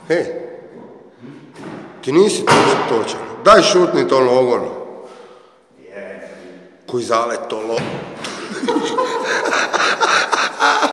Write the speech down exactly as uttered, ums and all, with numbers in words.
E, ti nisi točan. Daj šutni to logono. Koji zale to lo...